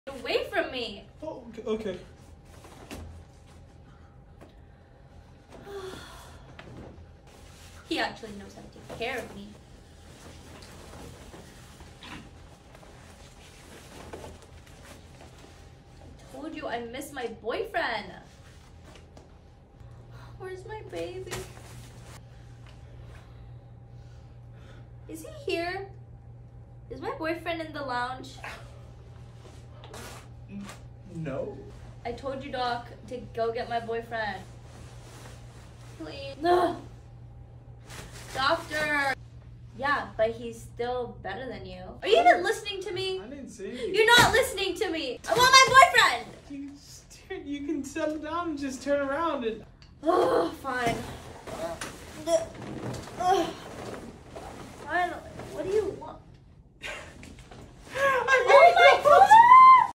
Away from me. Oh, okay. He actually knows how to take care of me. I told you I miss my boyfriend. Where's my baby? Is he here? Is my boyfriend in the lounge? No. I told you, Doc, to go get my boyfriend. Please. No. Doctor. Yeah, but he's still better than you. Are you even listening to me? I didn't say anything. You're not listening to me. I want my boyfriend. You can settle down and just turn around and... Oh, fine. Finally. What do you want? Oh my God!